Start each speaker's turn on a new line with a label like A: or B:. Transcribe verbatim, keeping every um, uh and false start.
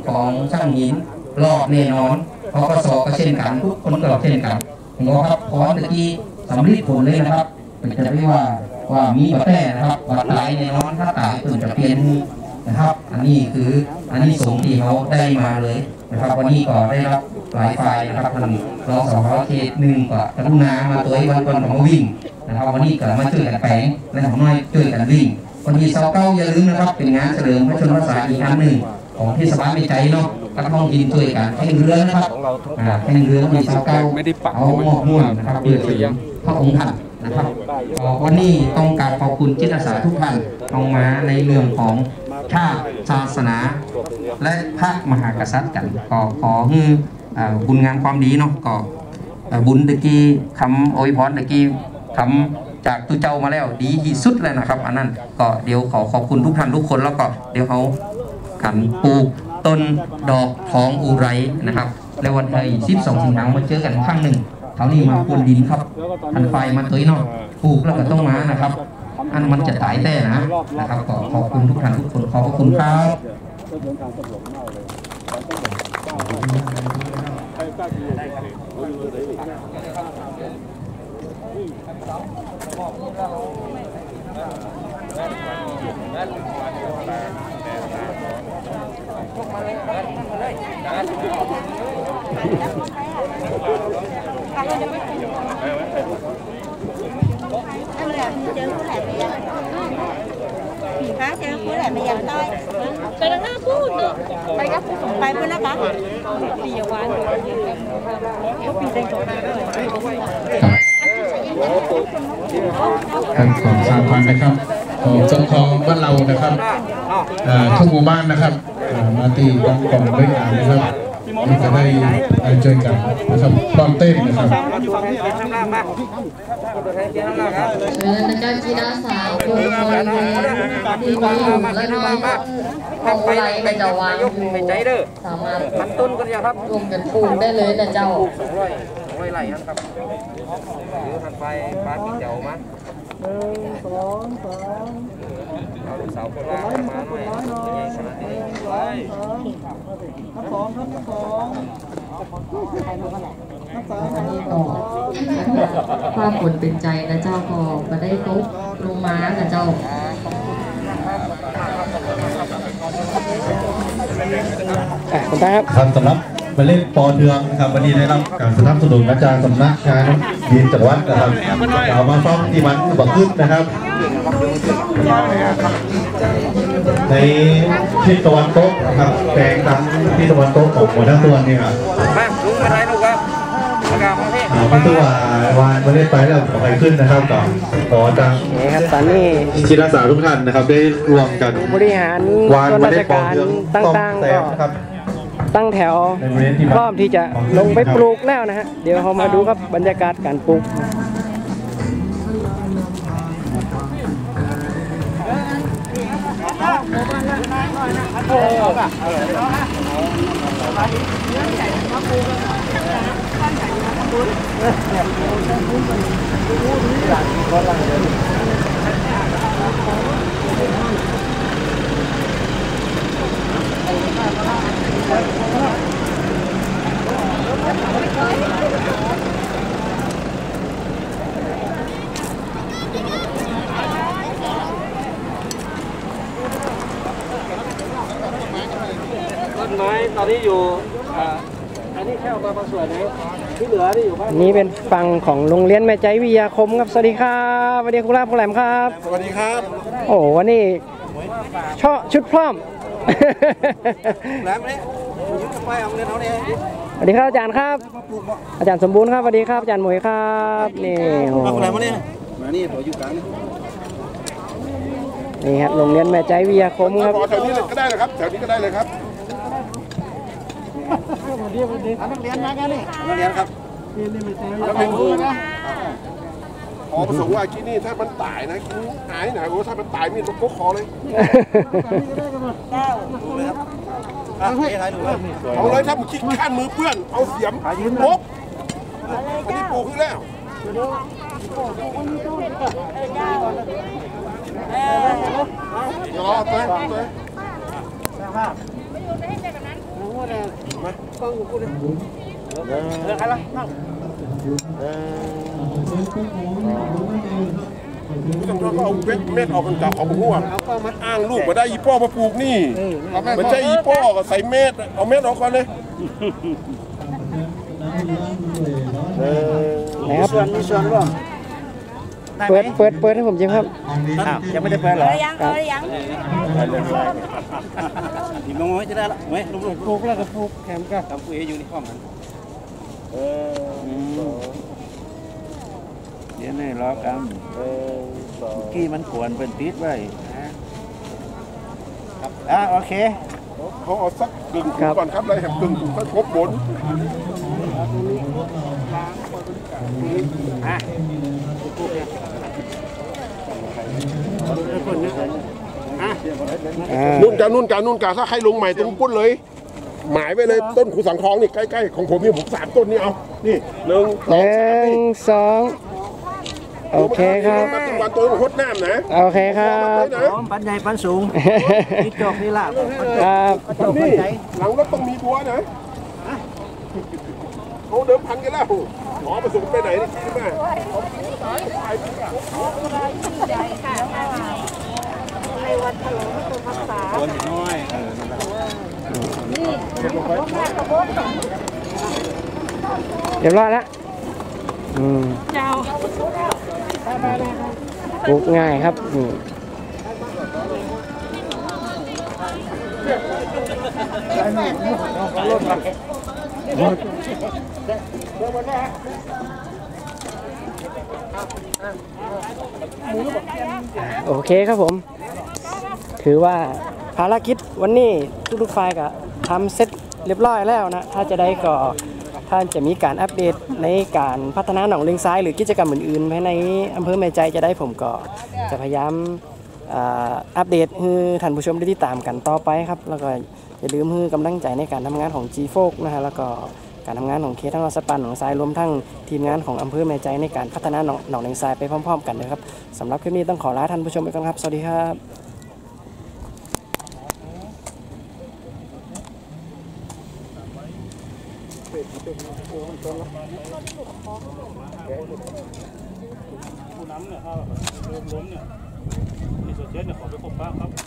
A: ของช่างหินรอบแน่นอนพกสก็เช่นกันทุกคนก็เช่นกันผมบอกครับพอตะกี้สำลีผลเลยนะครับเป็นจะไม่ว่าว่ามีบัตรแท้นะครับบัตรตายแน่นอนถ้าตายตื่นจะเปลี่ยนนะครับอันนี้คืออันนี้สงที่เขาได้มาเลยนะครับวันนี้ก็ได้รับหลายฝ่ายนะครับท่านรองสภเขตหนึ่งก็กรุณามาตัววันก่อนของมาวิ่งนะครับวันนี้ก็มาช่วยกันแปลงและของน้อยช่วยกันวิ่งวันที่เสาร์เก้าอย่าลืมนะครับเป็นงานเฉลิมพระชนมพรรษาอีกอันหนึ่งของเทศบาลไม่ใจเนาะก็ต้องยินช่วยกันแข่งเรือนะครับแข่งเรือวันที่เสาร์เก้าเอาหม้อม่วนนะครับเพื่อเฉลิมพระองค์ท่านนะครับวันนี้ต้องการขอบคุณจิตอาสาทุกท่านลงมาในเรื่องของชาติศาสนาและพระมหากษัตริย์กันก็ขอให้บุญงานความดีเนาะก็บุญตะกี้คำอวยพรตะกี้คำจากตุเจ้ามาแล้วดีที่สุดเลยนะครับอันนั้นก็เดี๋ยวขอขอบคุณทุกท่านทุกคนแล้วก็เดี๋ยวเขากันปลูกต้นดอกทองอุไรนะครับในวันที่สิบสองสิงหาคมมาเจอกันครั้งหนึ่งเขานี่มาปนดินครับทันไฟมาตัวเนาะปลูกแล้วก็ต้องมานะครับอันมันจะตายแต่นะนะครับก็ขอบคุณทุกท่านทุกคนขอบคุณครับ
B: Hả, sao cuối lại mày dành tôi Tôi đang nói cuối được Bay gấp Bay với nó cả Bây giờ qua Có bị tên chỗ nào rồi
C: ท่านของสามพันนะครับของเจ้าของบ้านเรานะครับทุกหมู่บ้านนะครับมาตีกองกองด้วยงานนะครับที่จะได้เจอกันนะครับตอนเต้นนะครับ
D: เชิญนะเจ้าจีดาสาวโกโกยเลยที่มีอยู่และน้อยเอาอะไรก็จะวางอยู่สามารถต้นก็จะครับรวมกันปลูกได้เลยนะเจ้าไว้ไหลครับหรือทันไฟฟ้าปีเดียวมั้ยหนึ่งสองสามเอาลูกสาวคนละมาหน่อยใหญ่ขนาดนี้ไปนับสองครับนับสองอันนี้ก็ความผลเป็นใจนะเจ้าก็มาได้ตกลงมานะเจ้า
E: คุณตาครับ
F: ทำสำนักมาเล่นปอเทืองนะครับวันนี้ได้รับการสนับสนุนอาจารย์สำนักงานดินจังหวัดนะครับเอามาซ่อมที่มันบักขึ้นนะครับในทิศตะวันตกนะครับแปลงตามทิศตะวันตกของหัวหน้าตัวนี่ครับไม่ตัววานมาเล่นไปแล้วไปขึ้นนะครับต่อขอจัง
E: นี่ครับตอนนี้
F: จิตอาสาทุกท่านนะครับได้รวมกัน
E: บริหารส่วนราชการต่างๆก็ตั้งแถวพร้อมที่จะลงไปปลูกแล้วนะฮะเดี๋ยวเรามาดูครับบรรยากาศการปลูกต้นไม้ตอนนี้อยู่อันนี้แค่มาบางส่วนนะที่เหลือที่อยู่บ้านนี้เป็นฝั่งของโรงเรียนแม่ใจวิทยาคมครับสวัสดีครับสวัสดีคุณลาบคุณแหลมครับ
F: สวัสดีครับ
E: โอ้วันนี้ชอบชุดพร้อม
F: แหลมนี่ไปเอาเงินเขาเนี่ย
E: สวัสดีครับอาจารย์ครับอาจารย์สมบูรณ์ครับสวัสดีครับอาจารย์หมวยครับนี่โอ้
F: คุณแหลมมาเนี่ยมานี่ตัวอยู่กลาง
E: นี่ครับโรงเรียนแม่ใจวิทยาคมครับ
F: แถวนี้ก็ได้เลยครับแถวนี้ก็ได้เลยครับนักเรียนนะกันนี่นักเรียนครับนักเรียนครูนะอ๋อประสงค์ว่าที่นี่ถ้ามันตายนะหายไหนโอ้ถ้ามันตายมีตัวโคคอเลยเอาเลยถ้ามึงคิดขั้นมือเพื่อนเอาเสียมโป๊กอันนี้ปลูกขึ้นแล้วเดี๋ยวรอเต้เต้มาต้องกูเลยเออใครล่ะนั่งเออผู้ชมเขาเอาเม็ดออกกันจากของหัวอ้างลูกมาได้อีป้อมาปลูกนี่มันใช่อีป้อก็ใส่เม็ดเอาเม็ดออกก่อนเลย
E: ไหนครับมีส่วนร่วมเปิดเปิดเปิดให้ผมจิ้มครับอ้าวยังไม่ได้เปิดเหรอ
B: ยังเอายัง
E: ทีมน้องไม่จะได้ละไหมลูกปลูกแล้วก็ปลูกแคมก็ทำปุ๋ยอยู่ในห้องนั้นเออเดี๋ยวนี่รอกันเออกี้มันขวนเป็นติดไว้ครับอ่าโอเค
F: เขาเอาสักกึ่งก่อนครับเลยแหมกึ่งค่อยครบบนนุ่นกานุ่นกานุ่นกาถ้าใครลงใหม่ตรงปุ้นเลยหมายไปเลยต้นขุสังทองนี่ใกล้ๆของผมนี่ผมสามต้นนี่เอานี่หนึ่ง
E: หนึ่งสองโอเคครับ
F: วันตัวหดน้ำนะ
E: โอเคครับ
G: ปันใหญ่ปันสูงนี่จอกนี่ล่ะ
E: ครับ
F: นี่หลังรถต้องมีบัวนะเขาเดิมพันกันแล้วหมอประสงค์ไปไหนนี่คิดไหม
B: ในวันฉลองพระพรษา
E: ตัวน้อย
B: นี่
E: เรียบร้อยแล้วอืม
B: เจ้า
E: ปลูกง่ายครับนี่โอเคครับผมถือว่าภารกิจวันนี้ทุกๆฝ่ายก็ทำเสร็จเรียบร้อยแล้วนะถ้าจะได้ก็ท่านจะมีการอัปเดตในการพัฒนาหนองเลงซ้ายหรือกิจกรรมอื่นๆภายในอำเภอแม่ใจจะได้ผมก็จะพยายามอัปเดตให้ท่านผู้ชมได้ติดตามกันต่อไปครับแล้วก็อย่าลืมให้กำลังใจในการทำงานของ จี โฟก นะฮะแล้วก็การทำงานของเคสทั้งสปันหนองทรายรวมทั้งทีมงานของอำเภอแม่ใจในการพัฒนาหนองหนองเลงซ้ายไปพร้อมๆกันนะครับสำหรับคลิปนี้ต้องขอลาท่านผู้ชมไปก่อนครับสวัสดีครับ
H: ผู้นำเนี่ยถ้าเริ่มล้มเนี่ยที่โซเชียลเนี่ยขอไปพบป้าครับ